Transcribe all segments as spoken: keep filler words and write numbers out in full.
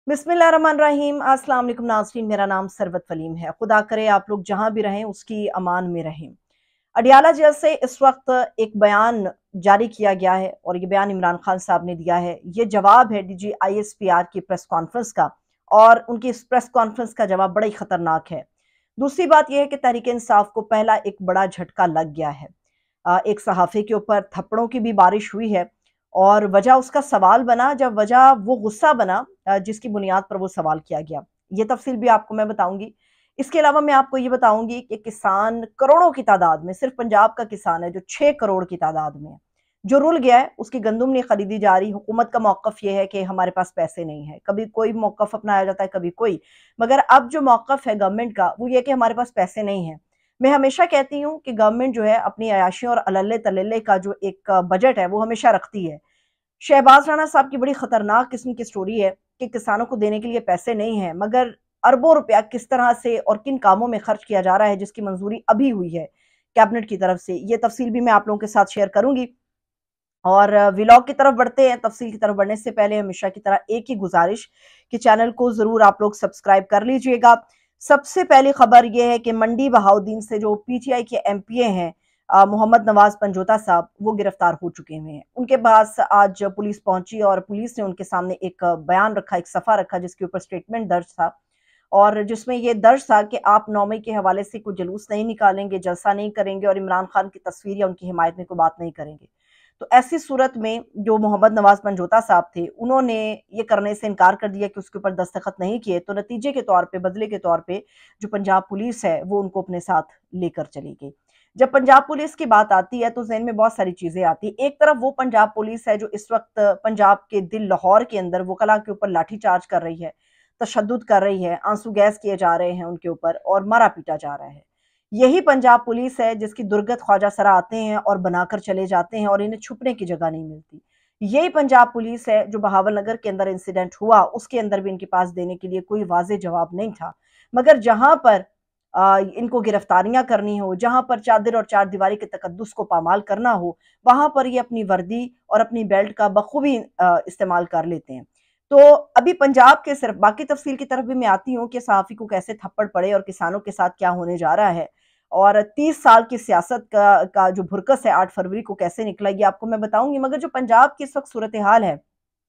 बिस्मिल्लाहिर्रहमानिर्रहीम। अस्सलाम वालेकुम नाज़रीन, मेरा नाम सरवत वलीम है। खुदा करे आप लोग जहाँ भी रहें उसकी अमान में रहें। अडियाला जेल से इस वक्त एक बयान जारी किया गया है और ये बयान इमरान खान साहब ने दिया है। ये जवाब है D G I S P R की प्रेस कॉन्फ्रेंस का, और उनकी इस प्रेस कॉन्फ्रेंस का जवाब बड़ा ही खतरनाक है। दूसरी बात यह है कि तहरीक इंसाफ को पहला एक बड़ा झटका लग गया है। अ, एक सहाफ़ी के ऊपर थप्पड़ों की भी बारिश हुई है और वजह उसका सवाल बना, जब वजह वो गुस्सा बना अ, जिसकी बुनियाद पर वो सवाल किया गया। ये तफ़सील भी आपको मैं बताऊँगी। इसके अलावा मैं आपको ये बताऊँगी कि किसान करोड़ों की तादाद में, सिर्फ़ पंजाब का किसान है जो छह करोड़ की तादाद में है, जो रुल गया है, उसकी गंदुम नहीं खरीदी जा रही। हुकूमत का मौक़िफ़ ये है कि हमारे पास पैसे नहीं है। कभी कोई मौक़िफ़ अपनाया जाता है, कभी कोई। मगर अब जो मौक़िफ़ है गवर्नमेंट का, वो ये है कि हमारे पास पैसे नहीं हैं। मैं हमेशा कहती हूँ कि गवर्नमेंट जो है अपनी अयाशियों और अल्ले-तल्ले का जो एक बजट है, वो हमेशा रखती है। शहबाज राणा साहब की बड़ी खतरनाक किस्म की स्टोरी है कि किसानों को देने के लिए पैसे नहीं हैं, मगर अरबों रुपया किस तरह से और किन कामों में खर्च किया जा रहा है, जिसकी मंजूरी अभी हुई है कैबिनेट की तरफ से। ये तफसील भी मैं आप लोगों के साथ शेयर करूंगी। और व्लॉग की तरफ बढ़ते हैं। तफसील की तरफ बढ़ने से पहले हमेशा की तरह एक ही गुजारिश कि चैनल को जरूर आप लोग सब्सक्राइब कर लीजिएगा। सबसे पहली खबर यह है कि मंडी बहाउद्दीन से जो पी टी आई के एम पी ए हैं मोहम्मद नवाज पंजोता साहब, वो गिरफ्तार हो चुके हुए हैं। उनके पास आज पुलिस पहुंची और पुलिस ने उनके सामने एक बयान रखा, एक सफ़ा रखा, जिसके ऊपर स्टेटमेंट दर्ज था और जिसमें यह दर्ज था कि आप नौ मई के हवाले से कोई जुलूस नहीं निकालेंगे, जलसा नहीं करेंगे और इमरान खान की तस्वीर या उनकी हिमायत में कोई बात नहीं करेंगे। तो ऐसी सूरत में जो मोहम्मद नवाज पंजोता साहब थे, उन्होंने ये करने से इनकार कर दिया कि उसके ऊपर दस्तखत नहीं किए। तो नतीजे के तौर पे, बदले के तौर पे, जो पंजाब पुलिस है वो उनको अपने साथ लेकर चली गई। जब पंजाब पुलिस की बात आती है तो ज़हन में बहुत सारी चीजें आती है। एक तरफ वो पंजाब पुलिस है जो इस वक्त पंजाब के दिल लाहौर के अंदर वकला के ऊपर लाठीचार्ज कर रही है, तशद्दुद कर रही है, आंसू गैस किए जा रहे हैं उनके ऊपर और मारा पीटा जा रहा है। यही पंजाब पुलिस है जिसकी दुर्गत ख्वाजा सरा आते हैं और बनाकर चले जाते हैं और इन्हें छुपने की जगह नहीं मिलती। यही पंजाब पुलिस है जो बहावल नगर के अंदर इंसिडेंट हुआ, उसके अंदर भी इनके पास देने के लिए कोई वाज़ेह जवाब नहीं था। मगर जहां पर आ, इनको गिरफ्तारियां करनी हो, जहां पर चादर और चार दीवारी के तकद्दुस को पामाल करना हो, वहां पर ये अपनी वर्दी और अपनी बेल्ट का बखूबी इस्तेमाल कर लेते हैं। तो अभी पंजाब के सिर्फ, बाकी तफसील की तरफ भी मैं आती हूँ कि सहाफ़ी को कैसे थप्पड़ पड़े और किसानों के साथ क्या होने जा रहा है और तीस साल की सियासत का, का जो भुरकस है आठ फरवरी को कैसे निकला, ये आपको मैं बताऊंगी। मगर जो पंजाब की इस वक्त सूरत हाल है,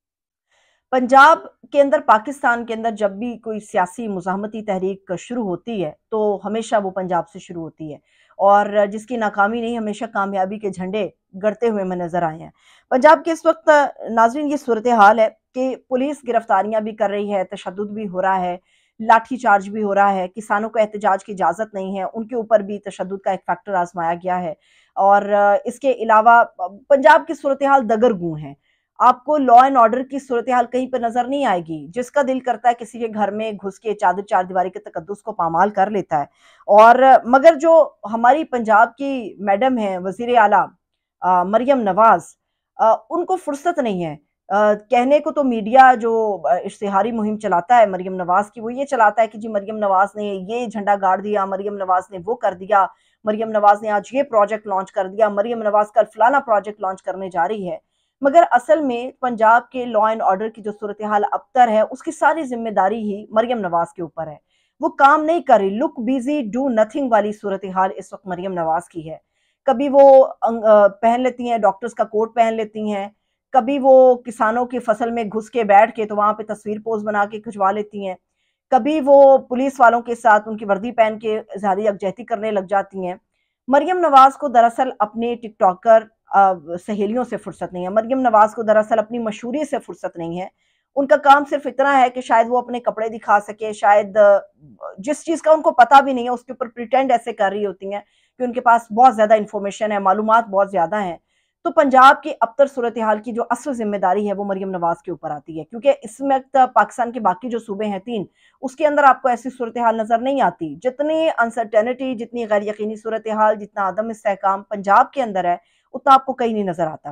पंजाब के अंदर, पाकिस्तान के अंदर जब भी कोई सियासी मुज़ाहमती तहरीक शुरू होती है तो हमेशा वो पंजाब से शुरू होती है और जिसकी नाकामी नहीं, हमेशा कामयाबी के झंडे गड़ते हुए में नजर आए हैं। पंजाब के इस वक्त नाज़रीन ये सूरत हाल है कि पुलिस गिरफ्तारियां भी कर रही है, तशद्दुद भी हो रहा है, लाठी चार्ज भी हो रहा है, किसानों को एहतजाज की इजाज़त नहीं है, उनके ऊपर भी तशद्दुद का एक फैक्टर आजमाया गया है। और इसके अलावा पंजाब की सूरत हाल दगरगूं है। आपको लॉ एंड ऑर्डर की सूरत हाल कहीं पर नजर नहीं आएगी। जिसका दिल करता है किसी के घर में घुस के चादर चार दीवारी के तकद्दुस को पामाल कर लेता है। और मगर जो हमारी पंजाब की मैडम है वजीर आला अ, मरियम नवाज, अ, उनको फुर्सत नहीं है। अ, कहने को तो मीडिया जो अ, इश्तिहारी मुहिम चलाता है मरियम नवाज की, वो ये चलाता है कि जी मरियम नवाज ने ये झंडा गाड़ दिया, मरियम नवाज ने वो कर दिया, मरियम नवाज ने आज ये प्रोजेक्ट लॉन्च कर दिया, मरियम नवाज कल फलाना प्रोजेक्ट लॉन्च करने जा रही है। मगर असल में पंजाब के लॉ एंड ऑर्डर की जो सूरत हाल अबतर है, उसकी सारी जिम्मेदारी ही मरियम नवाज के ऊपर है। वो काम नहीं कर रही, लुक बिजी डू नथिंग वाली सूरत हाल इस वक्त मरियम नवाज की है। कभी वो अंग, अ, पहन लेती हैं, डॉक्टर्स का कोट पहन लेती हैं, कभी वो किसानों की फसल में घुस के बैठ के तो वहां पे तस्वीर पोज बना के खिंचवा लेती हैं, कभी वो पुलिस वालों के साथ उनकी वर्दी पहन के इजहार यकजहती करने लग जाती हैं। मरियम नवाज को दरअसल अपने टिकटॉकर सहेलियों से फुर्सत नहीं है। मरियम नवाज को दरअसल अपनी मशहूरी से फुर्सत नहीं है। उनका काम सिर्फ इतना है कि शायद वो अपने कपड़े दिखा सके, शायद जिस चीज का उनको पता भी नहीं है उसके ऊपर प्रिटेंड ऐसे कर रही होती हैं कि उनके पास बहुत ज्यादा इंफॉर्मेशन है, मालूमात बहुत ज्यादा है। तो पंजाब की अबतर सूरत हाल की जो असल जिम्मेदारी है वो मरियम नवाज के ऊपर आती है, क्योंकि इस वक्त पाकिस्तान के बाकी जो सूबे हैं तीन, उसके अंदर आपको ऐसी सूरत हाल नजर नहीं आती। जितनी अनसर्टेनिटी, जितनी गैर यकीनी सूरत हाल, जितना आदम इस्तेहकाम पंजाब के अंदर है, उतना आपको कहीं नहीं नजर आता।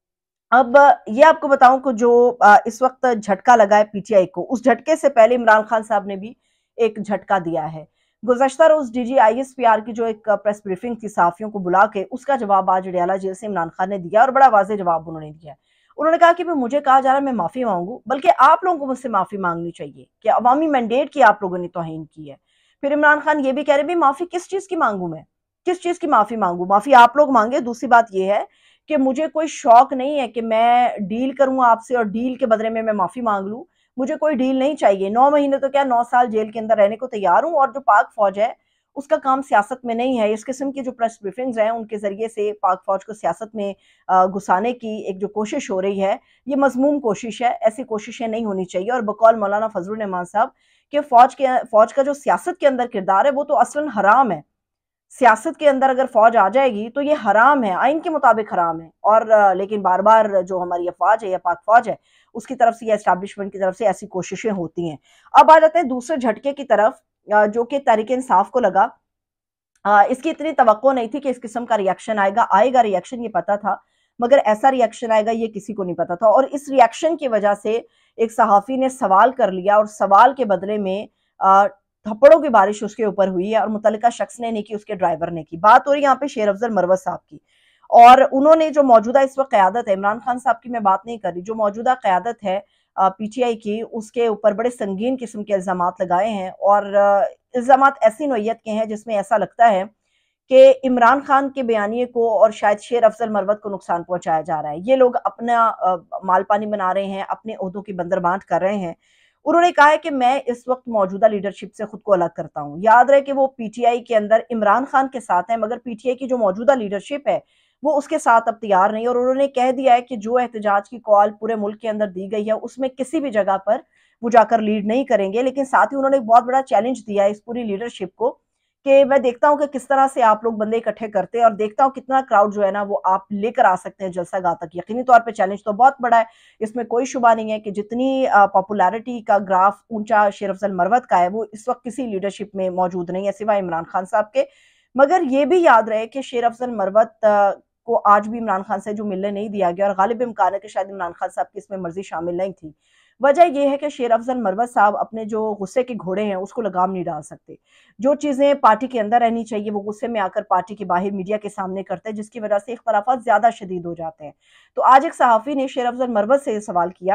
अब ये आपको बताऊं कि जो इस वक्त झटका लगा है पी टी आई को, उस झटके से पहले इमरान खान साहब ने भी एक झटका दिया है। गुज़श्ता रोज D G I S P R की जो एक प्रेस ब्रीफिंग थी सहाफियों को बुला के, उसका जवाब आज अडियाला जेल से इमरान खान ने दिया और बड़ा वाज़ेह जवाब उन्होंने दिया। उन्होंने कहा कि मुझे कहा जा रहा है मैं माफ़ी मांगू, बल्कि आप लोगों को मुझसे माफ़ी मांगनी चाहिए कि अवामी मैंडेट की आप लोगों ने तौहीन की है। फिर इमरान खान ये भी कह रहे भाई माफ़ी किस चीज़ की मांगू, मैं किस चीज़ की माफ़ी मांगू, माफ़ी आप लोग मांगे। दूसरी बात यह है कि मुझे कोई शौक नहीं है कि मैं डील करूं आपसे और डील के बदले में मैं माफ़ी मांग लूं। मुझे कोई डील नहीं चाहिए। नौ महीने तो क्या, नौ साल जेल के अंदर रहने को तैयार हूं। और जो पाक फौज है उसका काम सियासत में नहीं है। इस किस्म की जो प्रेस ब्रीफिंग्स हैं उनके जरिए से पाक फौज को सियासत में घुसाने की एक जो कोशिश हो रही है, ये मजमूम कोशिश है। ऐसी कोशिशें नहीं होनी चाहिए। और बकौल मौलाना फजलुर रहमान साहब कि फौज के फौज का जो सियासत के अंदर किरदार है वो तो असलन हराम है। सियासत के अंदर अगर फौज आ जाएगी तो ये हराम है, आइन के मुताबिक हराम है। और लेकिन बार बार जो हमारी अफवाज है या पाक फौज है उसकी तरफ से या एस्टैब्लिशमेंट की तरफ से ऐसी कोशिशें होती हैं। अब आ जाते हैं दूसरे झटके की तरफ, जो कि तहरीक इंसाफ को लगा। इसकी इतनी तवक्को नहीं थी कि इस किस्म का रिएक्शन आएगा। आएगा रिएक्शन ये पता था, मगर ऐसा रिएक्शन आएगा ये किसी को नहीं पता था। और इस रिएक्शन की वजह से एक सहाफ़ी ने सवाल कर लिया और सवाल के बदले में थप्पड़ों की बारिश उसके ऊपर हुई है। और मुतल्लिका शख्स ने नहीं की, उसके ड्राइवर ने की। बात हो रही है यहाँ पे शेर अफजल मरवत साहब की। और उन्होंने जो मौजूदा इस वक्त क़यादत है, इमरान खान साहब की मैं बात नहीं कर रही, जो मौजूदा क़यादत है पीटीआई की, उसके ऊपर बड़े संगीन किस्म के इल्ज़ामात लगाए हैं। और इल्ज़ामात ऐसी नोयत के हैं जिसमें ऐसा लगता है कि इमरान खान के बयानिए को और शायद शेर अफजल मरवत को नुकसान पहुंचाया जा रहा है। ये लोग अपना माल पानी बना रहे हैं, अपने ओहदों की बंदरबांट कर रहे हैं। उन्होंने कहा है कि मैं इस वक्त मौजूदा लीडरशिप से खुद को अलग करता हूं। याद रहे कि वो पीटीआई के अंदर इमरान खान के साथ हैं, मगर पीटीआई की जो मौजूदा लीडरशिप है वो उसके साथ अब तैयार नहीं। और उन्होंने कह दिया है कि जो एहतजाज की कॉल पूरे मुल्क के अंदर दी गई है उसमें किसी भी जगह पर वो जाकर लीड नहीं करेंगे। लेकिन साथ ही उन्होंने एक बहुत बड़ा चैलेंज दिया है इस पूरी लीडरशिप को कि मैं देखता हूं कि किस तरह से आप लोग बंदे इकट्ठे करते हैं और देखता हूं कितना क्राउड जो है ना वो आप लेकर आ सकते हैं जलसा गाह तक। यकीनी तौर पे चैलेंज तो बहुत बड़ा है, इसमें कोई शुबा नहीं है कि जितनी पॉपुलैरिटी का ग्राफ ऊंचा शेर अफजल मरवत का है वो इस वक्त किसी लीडरशिप में मौजूद नहीं है सिवाय इमरान खान साहब के। मगर ये भी याद रहे कि शेर अफजल मरवत को आज भी इमरान खान से जो मिलने नहीं दिया गया, और गालिब इम्कान है कि शायद इमरान खान साहब की इसमें मर्जी शामिल नहीं थी। वजह यह है कि शेर अफजल मरवत साहब अपने जो गुस्से के घोड़े हैं उसको लगाम नहीं डाल सकते। जो चीज़ें पार्टी के अंदर रहनी चाहिए वो गुस्से में आकर पार्टी के बाहर मीडिया के सामने करते हैं, जिसकी वजह से इख्तलाफात ज़्यादा शदीद हो जाते हैं। तो आज एक सहाफ़ी ने शेर अफजल मरवत से सवाल किया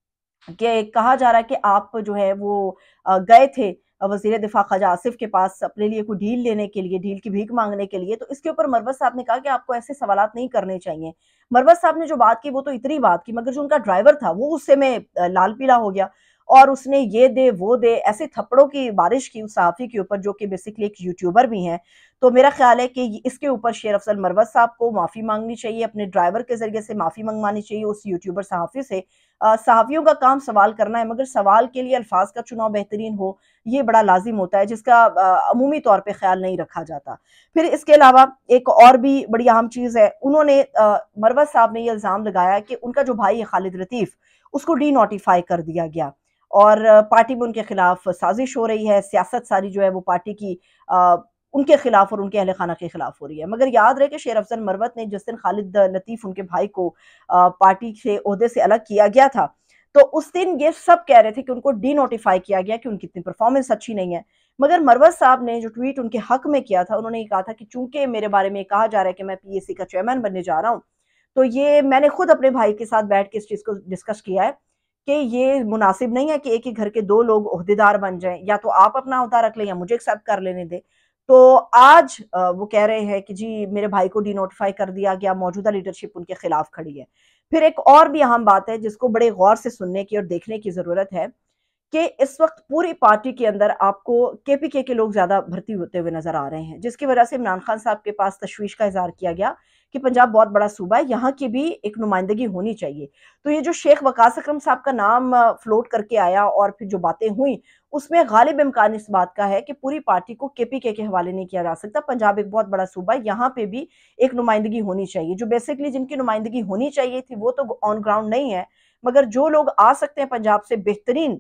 कि कहा जा रहा है कि आप जो है वो गए थे वज़ीर दिफ़ा ख्वाजा आसिफ के पास अपने लिए कोई डील लेने के लिए, डील की भीख मांगने के लिए। तो इसके ऊपर मरवत साहब ने कहा कि आपको ऐसे सवालात नहीं करने चाहिए। मरवत साहब ने जो बात की वो तो इतनी बात की, मगर जो उनका ड्राइवर था वो गुस्से में लाल पीला हो गया और उसने ये दे वो दे ऐसे थप्पड़ों की बारिश की उस सहाफ़ी के ऊपर, जो कि बेसिकली एक यूट्यूबर भी हैं। तो मेरा ख्याल है कि इसके ऊपर शेर अफजल मरवत साहब को माफ़ी मांगनी चाहिए, अपने ड्राइवर के जरिए से माफ़ी मंगवानी चाहिए उस यूट्यूबर सहाफ़ी से। सहाफ़ियों का काम सवाल करना है, मगर सवाल के लिए अल्फाज का चुनाव बेहतरीन हो ये बड़ा लाजिम होता है, जिसका अमूमी तौर पे ख्याल नहीं रखा जाता। फिर इसके अलावा एक और भी बड़ी अहम चीज़ है, उन्होंने मरवत साहब ने यह इल्ज़ाम लगाया कि उनका जो भाई है खालिद लतीफ़ उसको डी नोटिफाई कर दिया गया और पार्टी में उनके खिलाफ साजिश हो रही है। सियासत सारी जो है वो पार्टी की आ, उनके खिलाफ और उनके अहले खाना के खिलाफ हो रही है। मगर याद रहे कि शेर अफजल मरवत ने जिस दिन खालिद लतीफ़ उनके भाई को आ, पार्टी से ओहदे से अलग किया गया था, तो उस दिन ये सब कह रहे थे कि उनको डी नोटिफाई किया गया कि उनकी इतनी परफॉर्मेंस अच्छी नहीं है। मगर मरवत साहब ने जो ट्वीट उनके हक में किया था, उन्होंने ये कहा था कि चूंकि मेरे बारे में कहा जा रहा है कि मैं पीएसी का चेयरमैन बनने जा रहा हूँ, तो ये मैंने खुद अपने भाई के साथ बैठ के इस चीज़ को डिस्कस किया है कि ये मुनासिब नहीं है कि एक ही घर के दो लोग ओहदेदार बन जाएं, या तो आप अपना ओहदा रख लें या मुझे एक्सेप्ट कर लेने दें। तो आज वो कह रहे हैं कि जी मेरे भाई को डी नोटिफाई कर दिया गया, मौजूदा लीडरशिप उनके खिलाफ खड़ी है। फिर एक और भी अहम बात है जिसको बड़े गौर से सुनने की और देखने की जरूरत है कि इस वक्त पूरी पार्टी के अंदर आपको केपीके के लोग ज्यादा भर्ती होते हुए नजर आ रहे हैं, जिसकी वजह से इमरान खान साहब के पास तशवीश का इजहार किया गया कि पंजाब बहुत बड़ा सूबा है, यहाँ की भी एक नुमाइंदगी होनी चाहिए। तो ये जो शेख वकास अकरम साहब का नाम फ्लोट करके आया और फिर जो बातें हुई, उसमें गालिब इम्कान इस बात का है कि पूरी पार्टी को केपीके के हवाले नहीं किया जा सकता। पंजाब एक बहुत बड़ा सूबा है, यहाँ पे भी एक नुमाइंदगी होनी चाहिए। जो बेसिकली जिनकी नुमाइंदगी होनी चाहिए थी वो तो ऑन ग्राउंड नहीं है, मगर जो लोग आ सकते हैं पंजाब से बेहतरीन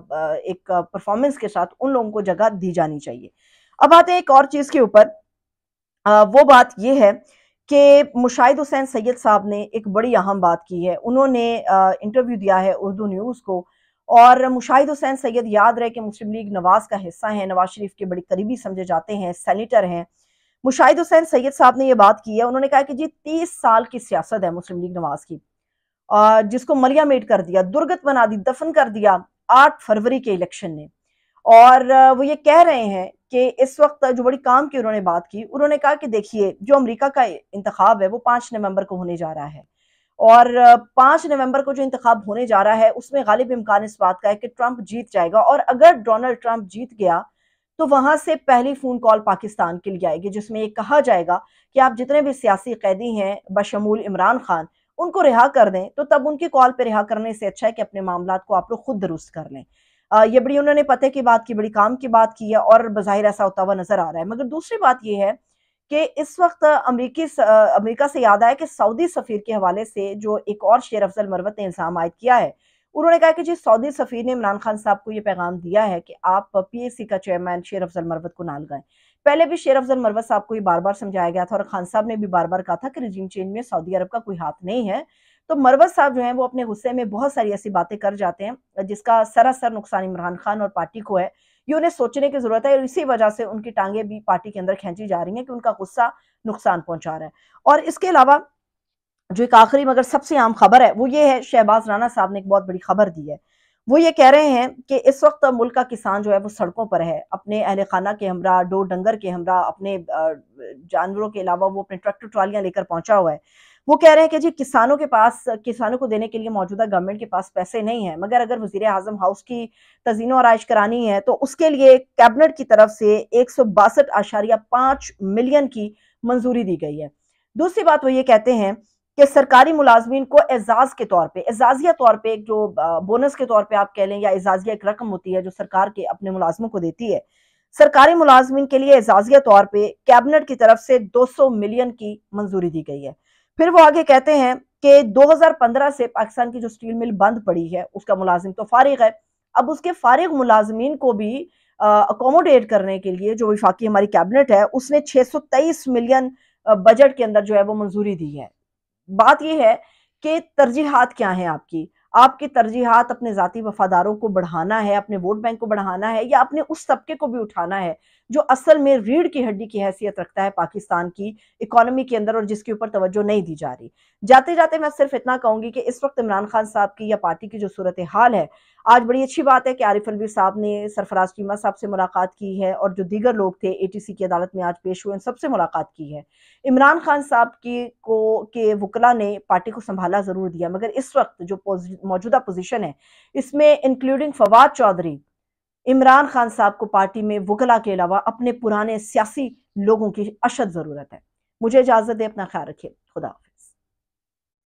एक परफॉर्मेंस के साथ, उन लोगों को जगह दी जानी चाहिए। अब आते हैं एक और चीज के ऊपर, वो बात यह है कि मुशाहिद हुसैन सैयद साहब ने एक बड़ी अहम बात की है। उन्होंने इंटरव्यू दिया है उर्दू न्यूज़ को, और मुशाहिद हुसैन सैयद याद रहे कि मुस्लिम लीग नवाज का हिस्सा है, नवाज शरीफ के बड़े करीबी समझे जाते हैं, सेनेटर हैं। मुशाहिद हुसैन सैयद साहब ने यह बात की है, उन्होंने कहा कि जी तीस साल की सियासत है मुस्लिम लीग नवाज की, जिसको मलिया मेट कर दिया, दुर्गत बना दी, दफन कर दिया आठ फरवरी के इलेक्शन ने। और वो ये कह रहे हैं कि इस वक्त जो बड़ी काम की उन्होंने बात की, उन्होंने कहा कि देखिए जो अमेरिका का इंतखाब है वो पाँच नवंबर को होने जा रहा है, और पाँच नवंबर को जो इंतखाब होने जा रहा है उसमें गालिब इम्कान इस बात का है कि ट्रंप जीत जाएगा, और अगर डोनाल्ड ट्रंप जीत गया तो वहां से पहली फोन कॉल पाकिस्तान के लिए आएगी, जिसमें ये कहा जाएगा कि आप जितने भी सियासी कैदी हैं बशमूल इमरान खान, उनको रिहा कर दें। तो तब उनकी कॉल पर रिहा करने से अच्छा है कि अपने मामला को आप लोग खुद दुरुस्त कर लें। आ, ये बड़ी उन्होंने पते की बात की, बड़ी काम की बात की है, और बज़ाहिर ऐसा होता हुआ नजर आ रहा है। मगर दूसरी बात यह है कि इस वक्त अमरीकी अमेरिका से याद आया कि सऊदी सफीर के हवाले से जो एक और शेर अफजल मरवत ने इल्जाम आयद किया है, उन्होंने कहा कि जी सऊदी सफीर ने इमरान खान साहब को यह पैगाम दिया है कि आप पीएसी का चेयरमैन शेर अफजल मरवत को ना लगाएं। पहले भी शेर अफजल मरवत साहब को ये बार बार समझाया गया था, और खान साहब ने भी बार बार कहा था कि रिजीम चेंज में सऊदी अरब का कोई हाथ नहीं है। तो मरवत साहब जो है वो अपने गुस्से में बहुत सारी ऐसी बातें कर जाते हैं जिसका सरासर नुकसान इमरान खान और पार्टी को है। ये उन्हें सोचने की जरूरत है, और इसी वजह से उनकी टांगे भी पार्टी के अंदर खींची जा रही हैं कि उनका गुस्सा नुकसान पहुंचा रहा है। और इसके अलावा जो एक आखिरी मगर सबसे आम खबर है वो ये है, शहबाज राना साहब ने एक बहुत बड़ी खबर दी है। वो ये कह रहे हैं कि इस वक्त मुल्क का किसान जो है वो सड़कों पर है, अपने अहल खाना के हमरा, डोर डंगर के हमरा, अपने जानवरों के अलावा वो अपने ट्रैक्टर ट्रालियां लेकर पहुंचा हुआ है। वो कह रहे हैं कि जी किसानों के पास, किसानों को देने के लिए मौजूदा गवर्नमेंट के पास पैसे नहीं है, मगर अगर वजीर आजम हाउस की तजीनो आराइश करानी है तो उसके लिए कैबिनेट की तरफ से एक सौ बासठ आशारिया पांच मिलियन की मंजूरी दी गई है। दूसरी बात वो ये कहते हैं कि सरकारी मुलाजमीन को एजाज के तौर पे, एजाजिया तौर पे, एक जो बोनस के तौर पे आप कह लें, या एजाजिया एक रकम होती है जो सरकार के अपने मुलाजमों को देती है, सरकारी मुलाजमीन के लिए एजाजिया तौर पे कैबिनेट की तरफ से दो सौ मिलियन की मंजूरी दी गई है। फिर वो आगे कहते हैं कि दो हज़ार पंद्रह से पाकिस्तान की जो स्टील मिल बंद पड़ी है उसका मुलाजिम तो फारिग है, अब उसके फारिग मुलाजमीन को भी अकोमोडेट करने के लिए जो विफाकी हमारी कैबिनेट है उसने छह सौ तेईस मिलियन बजट के अंदर जो है वो मंजूरी दी है। बात यह है कि तरजीहात क्या है आपकी, आपकी तरजीहात अपने जाती वफादारों को बढ़ाना है, अपने वोट बैंक को बढ़ाना है, या अपने उस तबके को भी उठाना है जो असल में रीढ़ की हड्डी की हैसियत रखता है पाकिस्तान की इकोनॉमी के अंदर, और जिसके ऊपर तवज्जो नहीं दी जा रही। जाते जाते मैं सिर्फ इतना कहूंगी कि इस वक्त इमरान खान साहब की या पार्टी की जो सूरत हाल है, आज बड़ी अच्छी बात है कि आरिफ अलवी साहब ने सरफराज चीमा साहब से मुलाकात की है, और जो दीगर लोग थे एटीसी की अदालत में आज पेश हुए, उन सबसे मुलाकात की है। इमरान खान साहब की को के वकला ने पार्टी को संभाला जरूर दिया, मगर इस वक्त जो मौजूदा पोजीशन है इसमें इंक्लूडिंग फवाद चौधरी, इमरान खान साहब को पार्टी में वकला के अलावा अपने पुराने सियासी लोगों की अशद जरूरत है। मुझे इजाजत दे, अपना ख्याल रखिए, खुदा हाफिज।